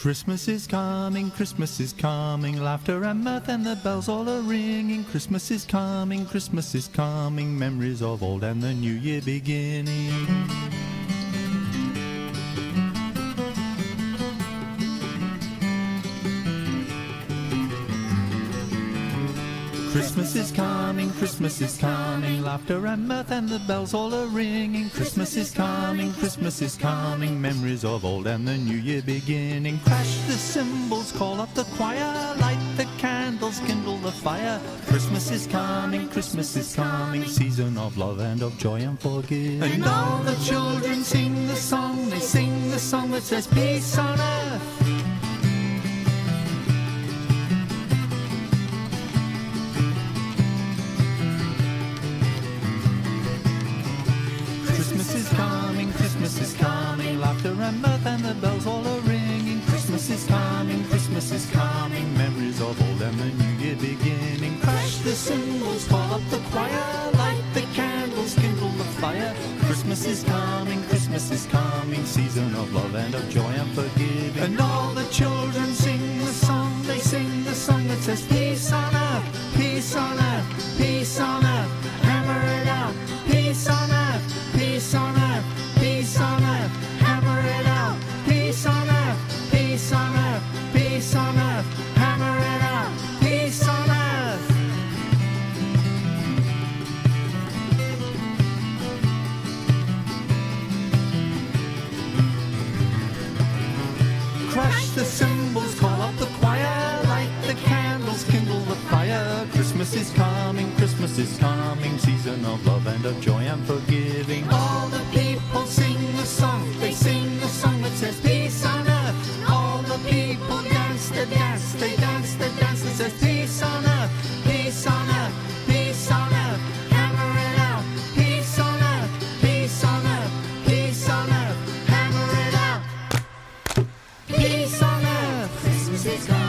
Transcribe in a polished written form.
Christmas is coming, laughter and mirth and the bells all are ringing. Christmas is coming, memories of old and the new year beginning. Christmas is coming, laughter and mirth and the bells all are ringing. Christmas is coming, memories of old and the new year beginning. Crash the cymbals, call up the choir, light the candles, kindle the fire. Christmas is coming, season of love and of joy and forgiveness. And all the children sing the song, they sing the song that says peace on earth. Christmas is coming, laughter and mirth and the bells all are ringing. Christmas is coming, memories of old and the new year beginning. Crash the cymbals, call up the choir, light the candles, kindle the fire. Christmas is coming, season of love and of joy and forgiving. And all the children sing the song, they sing the song that says peace on earth, peace on earth, peace on earth. Hammer it out, peace on earth, peace on earth. Peace on earth, hammer it out. Peace on earth, peace on earth, peace on earth. Hammer it out, peace on earth. Crash the cymbals, call up the choir, light the candles, kindle the fire. Christmas is coming, season of love and of joy and forgiving. All the people sing the song, they sing the song that says peace on earth. All the people dance the dance, they dance the dance that says peace on earth, peace on earth, peace on earth. Hammer it out, peace on earth, peace on earth, peace on earth. Hammer it out, peace on earth. Christmas is coming.